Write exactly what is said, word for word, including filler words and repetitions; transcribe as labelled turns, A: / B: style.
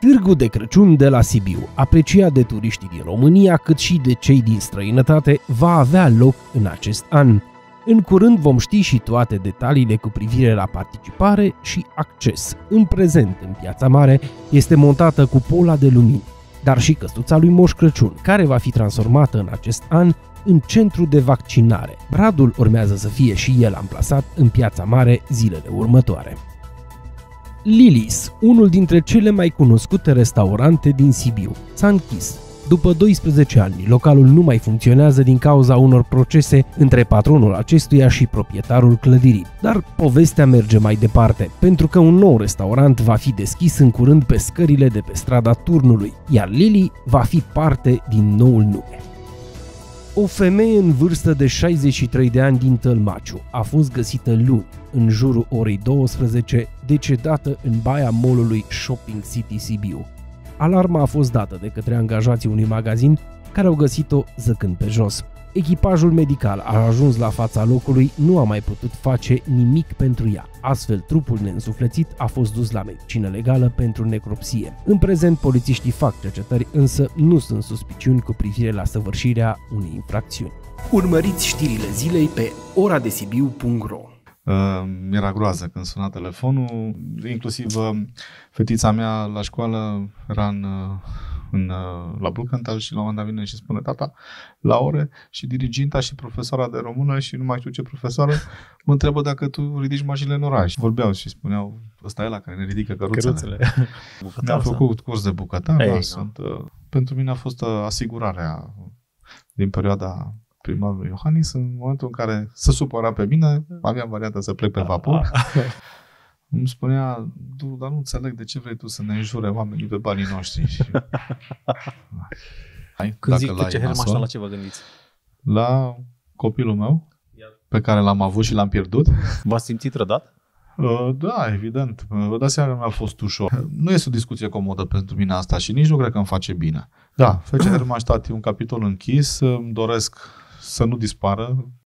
A: Târgul de Crăciun de la Sibiu, apreciat de turiștii din România cât și de cei din străinătate, va avea loc în acest an. În curând vom ști și toate detaliile cu privire la participare și acces. În prezent, în Piața Mare, este montată cupola de lumini, dar și căsuța lui Moș Crăciun, care va fi transformată în acest an în centru de vaccinare. Bradul urmează să fie și el amplasat în Piața Mare zilele următoare. Lily's, unul dintre cele mai cunoscute restaurante din Sibiu, s-a închis. După doisprezece ani, localul nu mai funcționează din cauza unor procese între patronul acestuia și proprietarul clădirii. Dar povestea merge mai departe, pentru că un nou restaurant va fi deschis în curând pe scările de pe strada Turnului, iar Lily va fi parte din noul nume. O femeie în vârstă de șaizeci și trei de ani din Tălmaciu a fost găsită luni, în jurul orei douăsprezece, decedată în baia mall-ului Shopping City Sibiu. Alarma a fost dată de către angajații unui magazin care au găsit-o zăcând pe jos. Echipajul medical a ajuns la fața locului, nu a mai putut face nimic pentru ea. Astfel, trupul neînsuflețit a fost dus la medicină legală pentru necropsie. În prezent, polițiștii fac cercetări, însă nu sunt suspiciuni cu privire la săvârșirea unei infracțiuni. Urmăriți știrile zilei pe ora de sibiu punct ro.
B: Uh, mi-era groază când suna telefonul, inclusiv uh, fetița mea la școală era în, uh, în, uh, la Brucantal și la un moment dat vine și spune tata la ore și diriginta și profesoara de română și nu mai știu ce profesoară mă întreabă dacă tu ridici mașinile în oraș. Vorbeau și spuneau, ăsta e ăla care ne ridică căruțele. Mi-am făcut curs de bucătar, da, sunt, uh, pentru mine a fost uh, asigurarea din perioada primarul Iohannis, în momentul în care se supăra pe mine, aveam varianta să plec pe vapor. Îmi spunea, du, dar nu înțeleg de ce vrei tu să ne înjure oamenii pe banii noștri. Hai,
C: când zic pe ce Hermaș, la ce vă gândiți?
B: La copilul meu, pe care l-am avut și l-am pierdut.
C: V-ați simțit trădat?
B: Uh, da, evident. Vă dați seama că mi-a fost ușor. Nu este o discuție comodă pentru mine asta și nici nu cred că îmi face bine. Da, F C Hermaș, tati, un capitol închis, îmi doresc să nu dispară,